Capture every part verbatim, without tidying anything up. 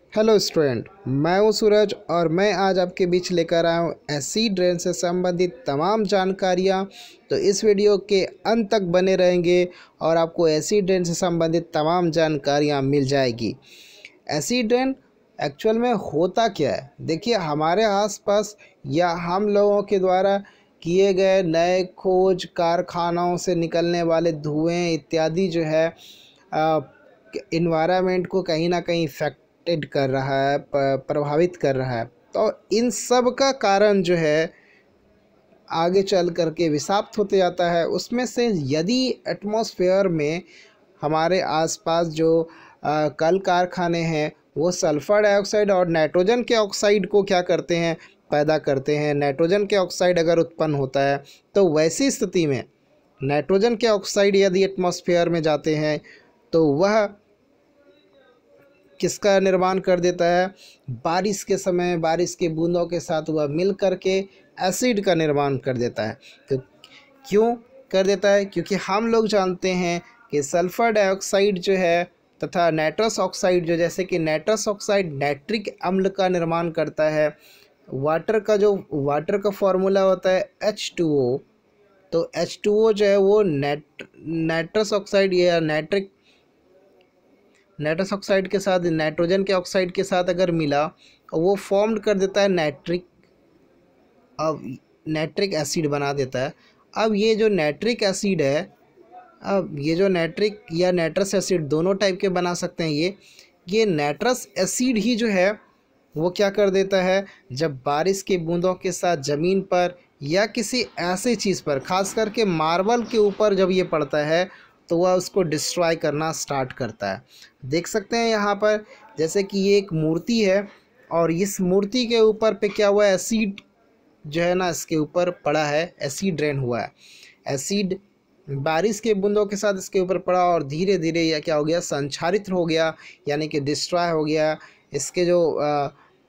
Hello student, मैं हूं सूरज और मैं आज आपके बीच लेकर आया हूं एसिड रेन से संबंधित तमाम जानकारियां। तो इस वीडियो के अंत तक बने रहेंगे और आपको एसिड रेन से संबंधित तमाम जानकारियां मिल जाएगी। एसिड रेन एक्चुअल में होता क्या है? देखिए, हमारे आसपास या हम लोगों के द्वारा किए गए नए खोज, कारखानों से निकलने वाले धुएं इत्यादि जो है इन्वायरमेंट को कहीं ना कहीं इफेक्टेड कर रहा है, प्रभावित कर रहा है। तो इन सब का कारण जो है आगे चल करके विषाक्त होते जाता है। उसमें से यदि एटमॉस्फेयर में हमारे आसपास जो आ, कल कारखाने हैं वो सल्फ़र डाइऑक्साइड और नाइट्रोजन के ऑक्साइड को क्या करते हैं, पैदा करते हैं। नाइट्रोजन के ऑक्साइड अगर उत्पन्न होता है तो वैसी स्थिति में नाइट्रोजन के ऑक्साइड यदि एटमॉस्फेयर में जाते हैं तो वह किसका निर्माण कर देता है? बारिश के समय बारिश के बूंदों के साथ वह मिल करके एसिड का निर्माण कर देता है। तो क्यों कर देता है? क्योंकि हम लोग जानते हैं कि सल्फ़र डाइऑक्साइड जो है तथा नाइट्रस ऑक्साइड जो, जैसे कि नाइट्रस ऑक्साइड नाइट्रिक अम्ल का निर्माण करता है। वाटर का जो वाटर का फॉर्मूला होता है एच टू ओ, तो एच टू ओ जो है वो नाइट नाइट्रस ऑक्साइड या नाइट्रिक नाइट्रस ऑक्साइड के साथ नाइट्रोजन के ऑक्साइड के साथ अगर मिला वो फॉर्म कर देता है नाइट्रिक, अब नाइट्रिक एसिड बना देता है। अब ये जो नाइट्रिक एसिड है, अब ये जो नाइट्रिक या नाइट्रस एसिड दोनों टाइप के बना सकते हैं। ये ये नाइट्रस एसिड ही जो है वो क्या कर देता है, जब बारिश के बूंदों के साथ ज़मीन पर या किसी ऐसे चीज़ पर, खास करके मार्बल के ऊपर जब ये पड़ता है तो वह उसको डिस्ट्रॉय करना स्टार्ट करता है। देख सकते हैं यहाँ पर जैसे कि ये एक मूर्ति है और इस मूर्ति के ऊपर पे क्या हुआ है, एसिड जो है ना इसके ऊपर पड़ा है, एसिड रेन हुआ है। एसिड बारिश के बूंदों के साथ इसके ऊपर पड़ा और धीरे धीरे यह क्या हो गया, संक्षारित हो गया, यानी कि डिस्ट्रॉय हो गया। इसके जो आ,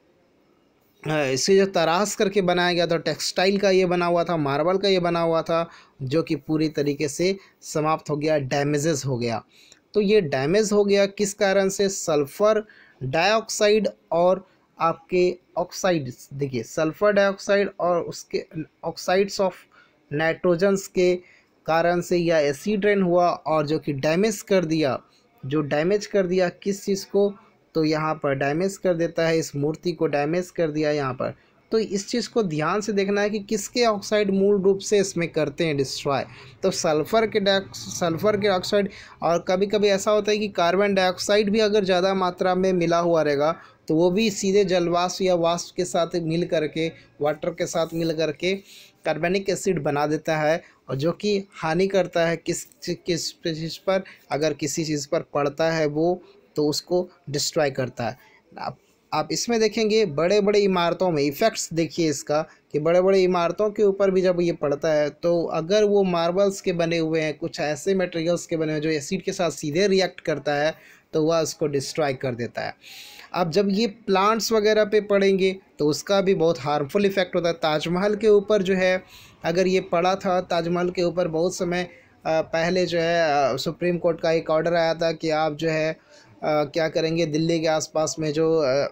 इसे जो तराश करके बनाया गया था, टेक्सटाइल का ये बना हुआ था, मार्बल का ये बना हुआ था, जो कि पूरी तरीके से समाप्त हो गया, डैमेजेस हो गया। तो ये डैमेज हो गया किस कारण से? सल्फ़र डाइऑक्साइड और आपके ऑक्साइड, देखिए सल्फ़र डाइऑक्साइड और उसके ऑक्साइड्स ऑफ नाइट्रोजन्स के कारण से यह एसिड रेन हुआ और जो कि डैमेज कर दिया, जो डैमेज कर दिया किस चीज़ को, तो यहाँ पर डैमेज कर देता है, इस मूर्ति को डैमेज कर दिया यहाँ पर। तो इस चीज़ को ध्यान से देखना है कि किसके ऑक्साइड मूल रूप से इसमें करते हैं डिस्ट्रॉय। तो सल्फ़र के सल्फ़र के ऑक्साइड, और कभी कभी ऐसा होता है कि कार्बन डाइऑक्साइड भी अगर ज़्यादा मात्रा में मिला हुआ रहेगा तो वो भी सीधे जलवाष्प या वाष्प के साथ मिल करके, वाटर के साथ मिल करके कार्बनिक एसिड बना देता है, और जो कि हानि करता है किस किस चीज़ पर, अगर किसी चीज़ पर पड़ता है वो तो उसको डिस्ट्रॉय करता है। आप आप इसमें देखेंगे बड़े बड़े इमारतों में इफ़ेक्ट्स, देखिए इसका कि बड़े बड़े इमारतों के ऊपर भी जब ये पड़ता है तो अगर वो मार्बल्स के बने हुए हैं, कुछ ऐसे मटेरियल्स के बने हुए जो एसिड के साथ सीधे रिएक्ट करता है तो वह उसको डिस्ट्रॉय कर देता है। अब जब ये प्लांट्स वगैरह पे पड़ेंगे तो उसका भी बहुत हार्मफुल इफ़ेक्ट होता है। ताजमहल के ऊपर जो है अगर ये पड़ा था, ताजमहल के ऊपर बहुत समय पहले जो है सुप्रीम कोर्ट का एक ऑर्डर आया था कि आप जो है आ, क्या करेंगे, दिल्ली के आसपास में जो आ,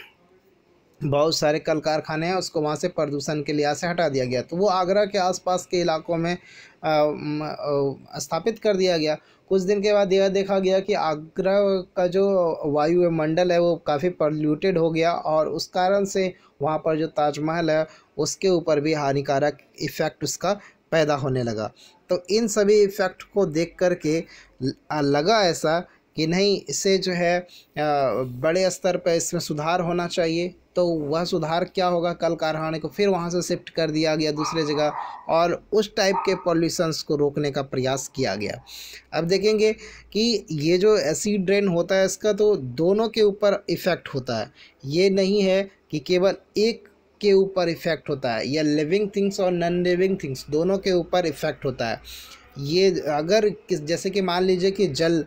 बहुत सारे कल कारखाने हैं उसको वहाँ से प्रदूषण के लिहाज से हटा दिया गया। तो वो आगरा के आसपास के इलाकों में आ, आ, स्थापित कर दिया गया। कुछ दिन के बाद यह देखा गया कि आगरा का जो वायुमंडल है वो काफ़ी पोल्यूटेड हो गया और उस कारण से वहाँ पर जो ताजमहल है उसके ऊपर भी हानिकारक इफ़ेक्ट उसका पैदा होने लगा। तो इन सभी इफ़ेक्ट को देख कर के लगा ऐसा कि नहीं, इसे जो है बड़े स्तर पर इसमें सुधार होना चाहिए। तो वह सुधार क्या होगा, कल कारखाने को फिर वहाँ से शिफ्ट कर दिया गया दूसरे जगह और उस टाइप के पॉल्यूशंस को रोकने का प्रयास किया गया। अब देखेंगे कि ये जो एसिड रेन होता है इसका तो दोनों के ऊपर इफ़ेक्ट होता है, ये नहीं है कि केवल एक के ऊपर इफ़ेक्ट होता है, या लिविंग थिंग्स और नॉन लिविंग थिंग्स दोनों के ऊपर इफ़ेक्ट होता है। ये अगर जैसे कि मान लीजिए कि जल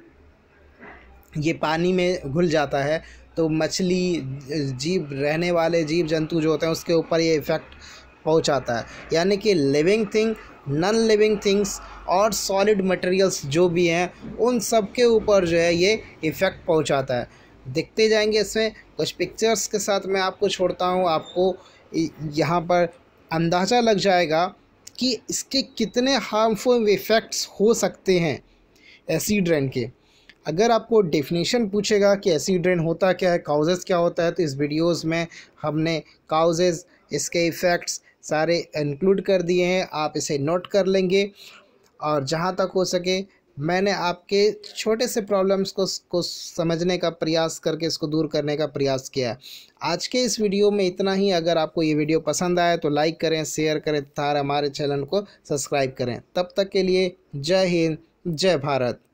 ये पानी में घुल जाता है तो मछली, जीव, रहने वाले जीव जंतु जो होते हैं उसके ऊपर ये इफ़ेक्ट पहुंचाता है। यानी कि living thing, non living things और सॉलिड मटेरियल्स जो भी हैं उन सब के ऊपर जो है ये इफ़ेक्ट पहुंचाता है। देखते जाएंगे। इसमें कुछ पिक्चर्स के साथ मैं आपको छोड़ता हूँ, आपको यहाँ पर अंदाज़ा लग जाएगा कि इसके कितने हार्मफुल इफ़ेक्ट्स हो सकते हैं एसिड रेन के। अगर आपको डेफिनेशन पूछेगा कि एसिड रेन होता क्या है, काउजेज़ क्या होता है, तो इस वीडियोस में हमने काउजेज़, इसके इफ़ेक्ट्स सारे इंक्लूड कर दिए हैं, आप इसे नोट कर लेंगे। और जहाँ तक हो सके मैंने आपके छोटे से प्रॉब्लम्स को को समझने का प्रयास करके इसको दूर करने का प्रयास किया है। आज के इस वीडियो में इतना ही। अगर आपको ये वीडियो पसंद आए तो लाइक करें, शेयर करें तथा हमारे चैनल को सब्सक्राइब करें। तब तक के लिए जय हिंद, जय भारत।